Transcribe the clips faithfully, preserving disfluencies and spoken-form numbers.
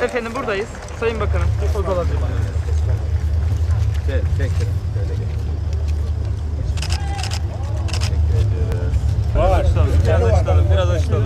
Efendim buradayız. Sayın Bakanım. O zaman. Çek, çek, çek. Şöyle gel. Teşekkür ediyoruz. Biraz açalım, biraz açalım, biraz açalım.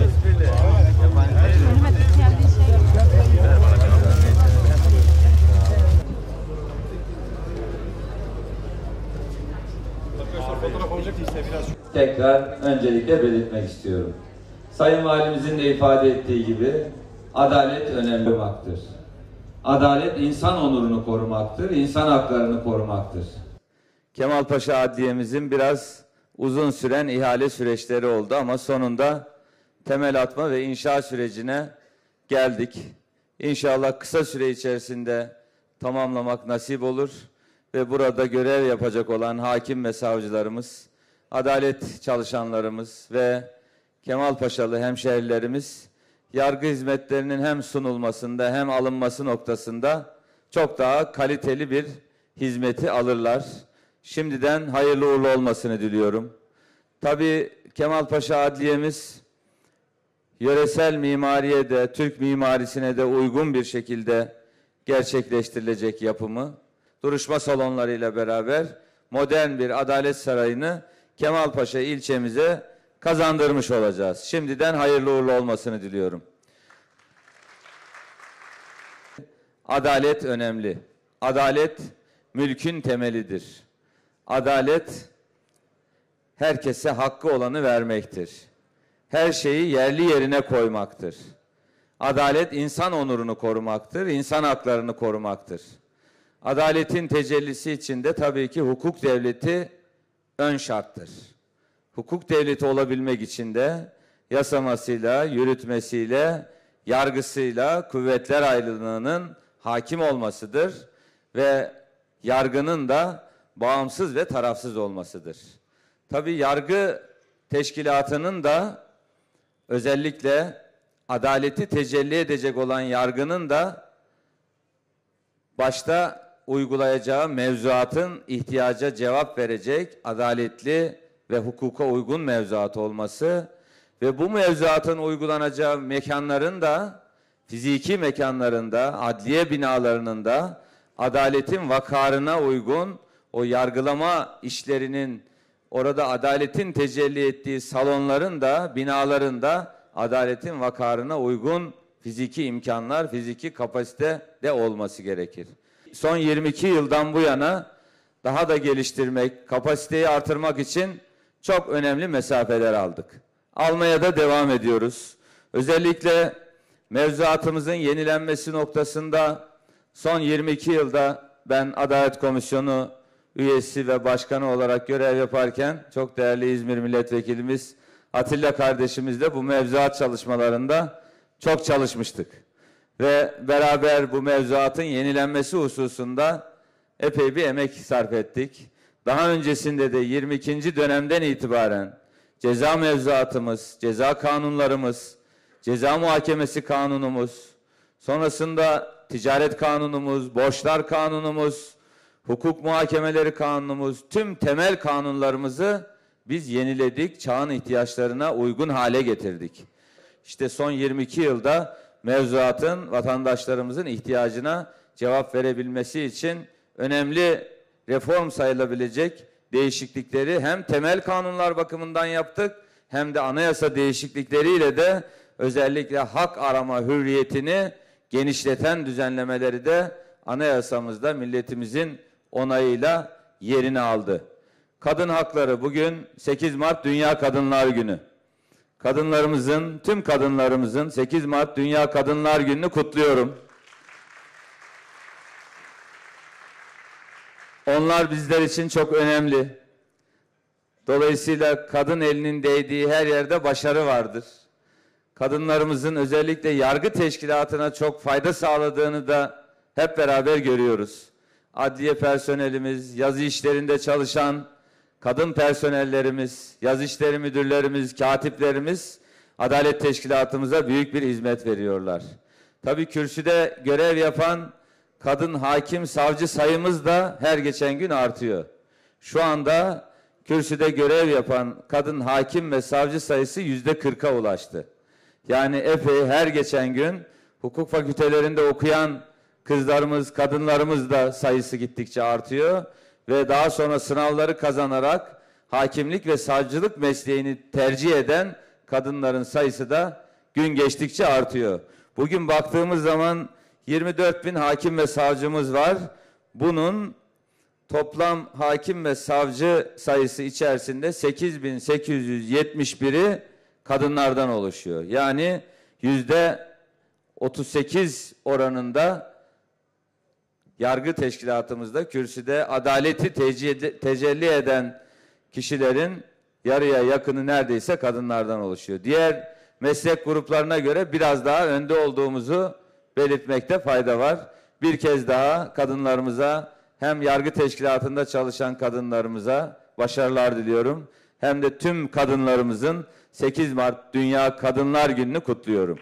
Tekrar öncelikle belirtmek istiyorum. Sayın Valimizin de ifade ettiği gibi adalet önemli olmaktır. Adalet insan onurunu korumaktır, insan haklarını korumaktır. Kemalpaşa Adliyemizin biraz uzun süren ihale süreçleri oldu ama sonunda temel atma ve inşa sürecine geldik. İnşallah kısa süre içerisinde tamamlamak nasip olur ve burada görev yapacak olan hakim ve savcılarımız, adalet çalışanlarımız ve Kemalpaşalı hemşehrilerimiz yargı hizmetlerinin hem sunulmasında hem alınması noktasında çok daha kaliteli bir hizmeti alırlar. Şimdiden hayırlı uğurlu olmasını diliyorum. Tabii Kemalpaşa Adliyemiz yöresel mimariye de, Türk mimarisine de uygun bir şekilde gerçekleştirilecek yapımı, duruşma salonlarıyla beraber modern bir adalet sarayını Kemalpaşa ilçemize kazandırmış olacağız. Şimdiden hayırlı uğurlu olmasını diliyorum. Adalet önemli. Adalet mülkün temelidir. Adalet herkese hakkı olanı vermektir. Her şeyi yerli yerine koymaktır. Adalet insan onurunu korumaktır, insan haklarını korumaktır. Adaletin tecellisi için de tabii ki hukuk devleti ön şarttır. Hukuk devleti olabilmek için de yasamasıyla, yürütmesiyle, yargısıyla kuvvetler ayrılığının hakim olmasıdır ve yargının da bağımsız ve tarafsız olmasıdır. Tabii yargı teşkilatının da özellikle adaleti tecelli edecek olan yargının da başta uygulayacağı mevzuatın ihtiyaca cevap verecek adaletli ve hukuka uygun mevzuat olması ve bu mevzuatın uygulanacağı mekanların da fiziki mekanlarında, adliye binalarının da adaletin vakarına uygun o yargılama işlerinin orada adaletin tecelli ettiği salonların da binaların da adaletin vakarına uygun fiziki imkanlar, fiziki kapasite de olması gerekir. Son yirmi iki yıldan bu yana daha da geliştirmek, kapasiteyi artırmak için çok önemli mesafeler aldık. Almaya da devam ediyoruz. Özellikle mevzuatımızın yenilenmesi noktasında son yirmi iki yılda ben Adalet Komisyonu üyesi ve başkanı olarak görev yaparken çok değerli İzmir Milletvekilimiz Atilla kardeşimizle bu mevzuat çalışmalarında çok çalışmıştık. Ve beraber bu mevzuatın yenilenmesi hususunda epey bir emek sarf ettik. Daha öncesinde de yirmi ikinci dönemden itibaren ceza mevzuatımız, ceza kanunlarımız, ceza muhakemesi kanunumuz, sonrasında ticaret kanunumuz, borçlar kanunumuz, hukuk muhakemeleri kanunumuz, tüm temel kanunlarımızı biz yeniledik, çağın ihtiyaçlarına uygun hale getirdik. İşte son yirmi iki yılda mevzuatın vatandaşlarımızın ihtiyacına cevap verebilmesi için önemli reform sayılabilecek değişiklikleri hem temel kanunlar bakımından yaptık hem de anayasa değişiklikleriyle de özellikle hak arama hürriyetini genişleten düzenlemeleri de anayasamızda milletimizin onayıyla yerini aldı. Kadın hakları bugün sekiz Mart Dünya Kadınlar Günü. Kadınlarımızın, tüm kadınlarımızın sekiz Mart Dünya Kadınlar Günü'nü kutluyorum. Onlar bizler için çok önemli. Dolayısıyla kadın elinin değdiği her yerde başarı vardır. Kadınlarımızın özellikle yargı teşkilatına çok fayda sağladığını da hep beraber görüyoruz. Adliye personelimiz, yazı işlerinde çalışan kadın personellerimiz, yazı işleri müdürlerimiz, katiplerimiz adalet teşkilatımıza büyük bir hizmet veriyorlar. Tabii kürsüde görev yapan kadın hakim, savcı sayımız da her geçen gün artıyor. Şu anda kürsüde görev yapan kadın hakim ve savcı sayısı yüzde kırka ulaştı. Yani epey her geçen gün Hukuk fakültelerinde okuyan kızlarımız, kadınlarımız da sayısı gittikçe artıyor ve daha sonra sınavları kazanarak hakimlik ve savcılık mesleğini tercih eden kadınların sayısı da gün geçtikçe artıyor. Bugün baktığımız zaman yirmi dört bin hakim ve savcımız var. Bunun toplam hakim ve savcı sayısı içerisinde sekiz bin sekiz yüz yetmiş biri kadınlardan oluşuyor. Yani yüzde otuz sekiz oranında yargı teşkilatımızda kürsüde adaleti tecelli eden kişilerin yarıya yakını neredeyse kadınlardan oluşuyor. Diğer meslek gruplarına göre biraz daha önde olduğumuzu belirtmekte fayda var. Bir kez daha kadınlarımıza, hem yargı teşkilatında çalışan kadınlarımıza başarılar diliyorum, hem de tüm kadınlarımızın sekiz Mart Dünya Kadınlar Günü'nü kutluyorum.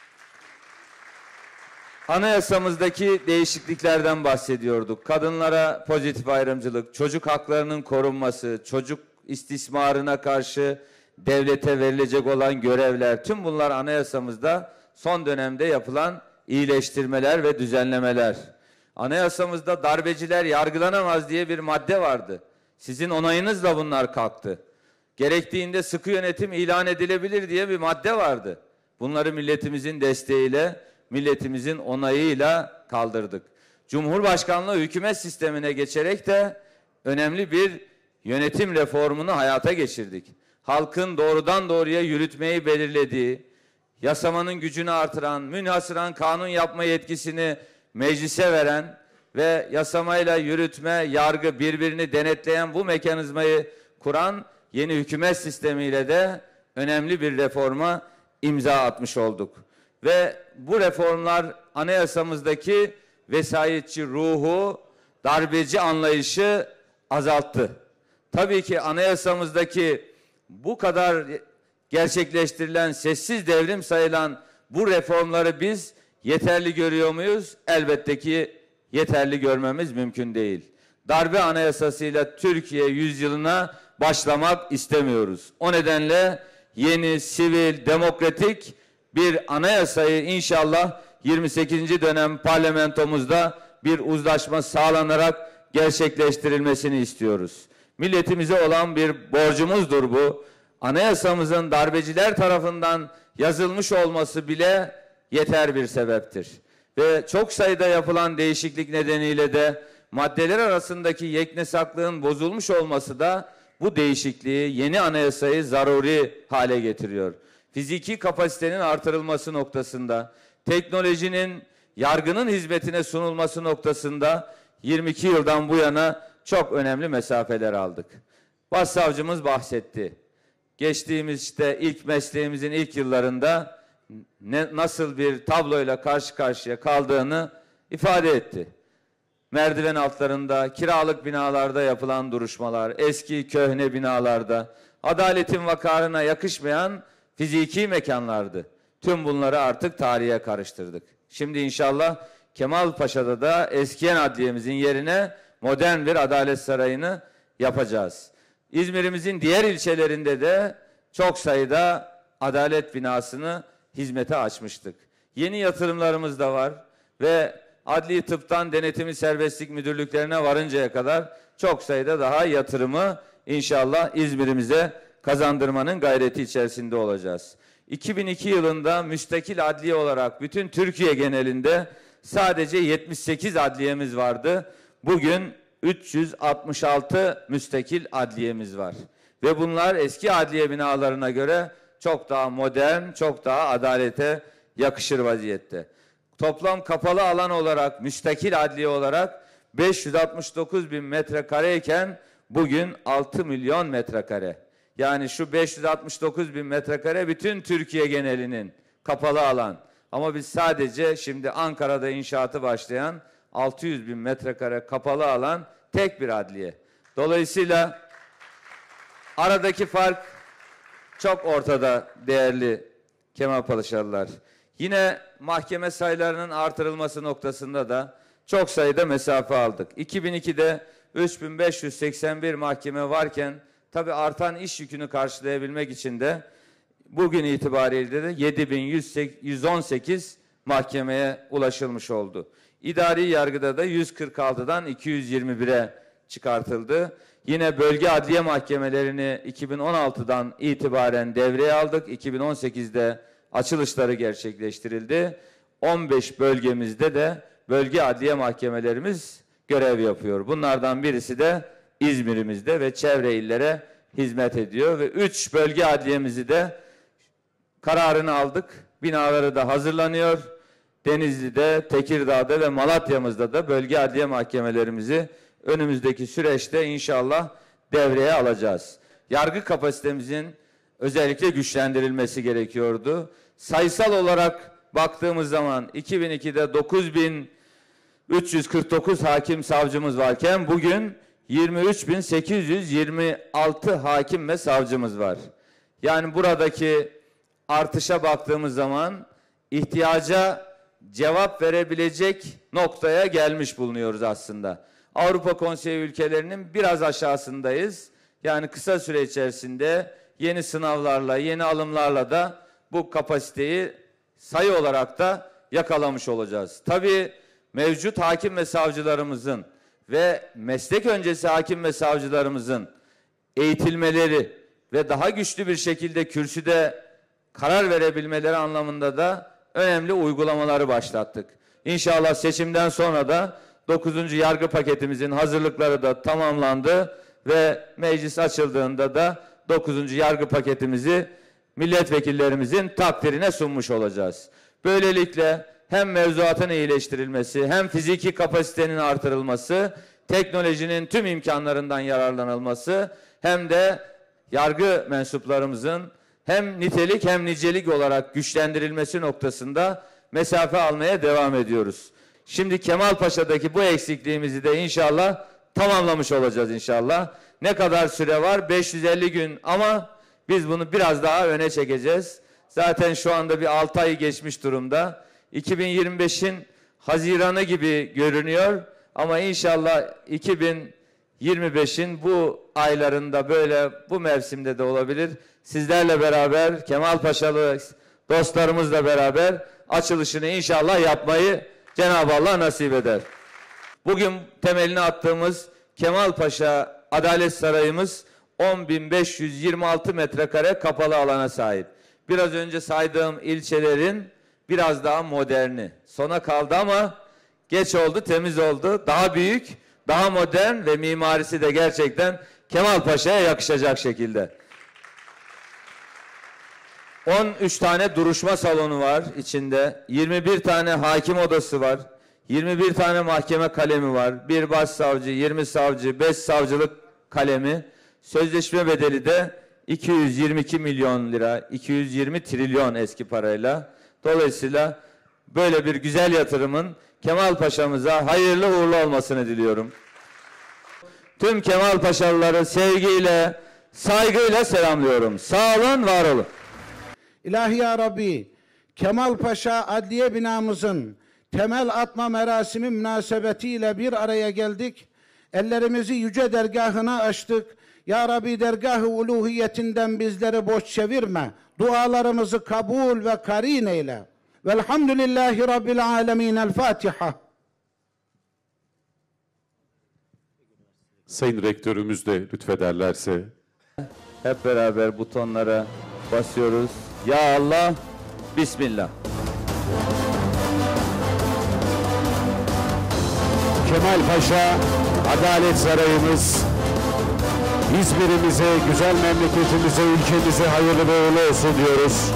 Anayasamızdaki değişikliklerden bahsediyorduk. Kadınlara pozitif ayrımcılık, çocuk haklarının korunması, çocuk istismarına karşı devlete verilecek olan görevler, tüm bunlar anayasamızda son dönemde yapılan iyileştirmeler ve düzenlemeler. Anayasamızda darbeciler yargılanamaz diye bir madde vardı. Sizin onayınızla bunlar kalktı. Gerektiğinde sıkı yönetim ilan edilebilir diye bir madde vardı. Bunları milletimizin desteğiyle, milletimizin onayıyla kaldırdık. Cumhurbaşkanlığı hükümet sistemine geçerek de önemli bir yönetim reformunu hayata geçirdik. Halkın doğrudan doğruya yürütmeyi belirlediği, yasamanın gücünü artıran, münhasıran kanun yapma yetkisini meclise veren ve yasamayla yürütme, yargı birbirini denetleyen bu mekanizmayı kuran yeni hükümet sistemiyle de önemli bir reforma imza atmış olduk. Ve bu reformlar anayasamızdaki vesayetçi ruhu, darbeci anlayışı azalttı. Tabii ki anayasamızdaki bu kadar gerçekleştirilen, sessiz devrim sayılan bu reformları biz yeterli görüyor muyuz? Elbette ki yeterli görmemiz mümkün değil. Darbe anayasasıyla Türkiye yüzyılına başlamak istemiyoruz. O nedenle yeni, sivil, demokratik bir anayasayı inşallah yirmi sekizinci dönem parlamentomuzda bir uzlaşma sağlanarak gerçekleştirilmesini istiyoruz. Milletimize olan bir borcumuzdur bu. Anayasamızın darbeciler tarafından yazılmış olması bile yeter bir sebeptir. Ve çok sayıda yapılan değişiklik nedeniyle de maddeler arasındaki yeknesaklığın bozulmuş olması da bu değişikliği, yeni anayasayı zaruri hale getiriyor. Fiziki kapasitenin artırılması noktasında, teknolojinin yargının hizmetine sunulması noktasında yirmi iki yıldan bu yana çok önemli mesafeler aldık. Başsavcımız bahsetti. Geçtiğimiz işte ilk mesleğimizin ilk yıllarında ne, nasıl bir tabloyla karşı karşıya kaldığını ifade etti. Merdiven altlarında, kiralık binalarda yapılan duruşmalar, eski köhne binalarda, adaletin vakarına yakışmayan fiziki mekanlardı. Tüm bunları artık tarihe karıştırdık. Şimdi inşallah Kemalpaşa'da da eskiyen adliyemizin yerine modern bir adalet sarayını yapacağız. İzmir'imizin diğer ilçelerinde de çok sayıda adalet binasını hizmete açmıştık. Yeni yatırımlarımız da var ve adli tıptan denetimi serbestlik müdürlüklerine varıncaya kadar çok sayıda daha yatırımı inşallah İzmir'imize kazandırmanın gayreti içerisinde olacağız. iki bin iki yılında müstakil adliye olarak bütün Türkiye genelinde sadece yetmiş sekiz adliyemiz vardı. Bugün üç yüz altmış altı müstakil adliyemiz var. Ve bunlar eski adliye binalarına göre çok daha modern, çok daha adalete yakışır vaziyette. Toplam kapalı alan olarak, müstakil adliye olarak beş yüz altmış dokuz bin metrekareyken bugün altı milyon metrekare. Yani şu beş yüz altmış dokuz bin metrekare bütün Türkiye genelinin kapalı alan. Ama biz sadece şimdi Ankara'da inşaatı başlayan altı yüz bin metrekare kapalı alan tek bir adliye. Dolayısıyla aradaki fark çok ortada değerli Kemalpaşalılar. Yine mahkeme sayılarının artırılması noktasında da çok sayıda mesafe aldık. iki bin ikide üç bin beş yüz seksen bir mahkeme varken tabii artan iş yükünü karşılayabilmek için de bugün itibariyle de yedi bin yüz on sekiz mahkemeye ulaşılmış oldu. İdari yargıda da yüz kırk altıdan iki yüz yirmi bire çıkartıldı. Yine bölge adliye mahkemelerini iki bin on altıdan itibaren devreye aldık. iki bin on sekizde açılışları gerçekleştirildi. on beş bölgemizde de bölge adliye mahkemelerimiz görev yapıyor. Bunlardan birisi de İzmir'imizde ve çevre illere hizmet ediyor. Ve üç bölge adliyemizi de kararını aldık. Binaları da hazırlanıyor. Denizli'de, Tekirdağ'da ve Malatya'mızda da bölge adliye mahkemelerimizi önümüzdeki süreçte inşallah devreye alacağız. Yargı kapasitemizin özellikle güçlendirilmesi gerekiyordu. Sayısal olarak baktığımız zaman iki bin ikide dokuz bin üç yüz kırk dokuz hakim savcımız varken bugün yirmi üç bin sekiz yüz yirmi altı hakim ve savcımız var. Yani buradaki artışa baktığımız zaman ihtiyaca cevap verebilecek noktaya gelmiş bulunuyoruz aslında. Avrupa Konseyi ülkelerinin biraz aşağısındayız. Yani kısa süre içerisinde yeni sınavlarla, yeni alımlarla da bu kapasiteyi sayı olarak da yakalamış olacağız. Tabii mevcut hakim ve savcılarımızın ve meslek öncesi hakim ve savcılarımızın eğitilmeleri ve daha güçlü bir şekilde kürsüde karar verebilmeleri anlamında da önemli uygulamaları başlattık. İnşallah seçimden sonra da dokuzuncu yargı paketimizin hazırlıkları da tamamlandı ve meclis açıldığında da dokuzuncu yargı paketimizi milletvekillerimizin takdirine sunmuş olacağız. Böylelikle hem mevzuatın iyileştirilmesi, hem fiziki kapasitenin artırılması, teknolojinin tüm imkanlarından yararlanılması, hem de yargı mensuplarımızın hem nitelik hem nicelik olarak güçlendirilmesi noktasında mesafe almaya devam ediyoruz. Şimdi Kemalpaşa'daki bu eksikliğimizi de inşallah tamamlamış olacağız inşallah. Ne kadar süre var? beş yüz elli gün ama biz bunu biraz daha öne çekeceğiz. Zaten şu anda bir altı ayı geçmiş durumda. iki bin yirmi beşin Haziranı gibi görünüyor ama inşallah iki bin yirmi beşin bu aylarında böyle bu mevsimde de olabilir. Sizlerle beraber Kemalpaşalı dostlarımızla beraber açılışını inşallah yapmayı Cenab-ı Allah nasip eder. Bugün temelini attığımız Kemalpaşa Adalet Sarayımız on bin beş yüz yirmi altı metrekare kapalı alana sahip. Biraz önce saydığım ilçelerin biraz daha moderni. Sona kaldı ama geç oldu, temiz oldu. Daha büyük, daha modern ve mimarisi de gerçekten Kemalpaşa'ya yakışacak şekilde. on üç tane duruşma salonu var içinde. yirmi bir tane hakim odası var. yirmi bir tane mahkeme kalemi var. Bir başsavcı, yirmi savcı, beş savcılık kalemi. Sözleşme bedeli de iki yüz yirmi iki milyon lira, iki yüz yirmi trilyon eski parayla. Dolayısıyla böyle bir güzel yatırımın Kemalpaşa'mıza hayırlı uğurlu olmasını diliyorum. Tüm Kemalpaşalıları sevgiyle, saygıyla selamlıyorum. Sağ olun, var olun. İlahi ya Rabbi, Kemalpaşa Adliye binamızın temel atma merasimi münasebetiyle bir araya geldik. Ellerimizi yüce dergahına açtık. Ya Rabbi, dergah-ı uluhiyetinden bizleri boş çevirme. Dualarımızı kabul ve karin eyle. Velhamdülillahi Rabbil alemin. El Fatiha. Sayın Rektörümüz de lütfederlerse. Hep beraber butonlara basıyoruz. Ya Allah, Bismillah. Kemalpaşa Adalet Sarayımız İzmir'imize, güzel memleketimize, ülkemize hayırlı ve uğurlu olsun diyoruz.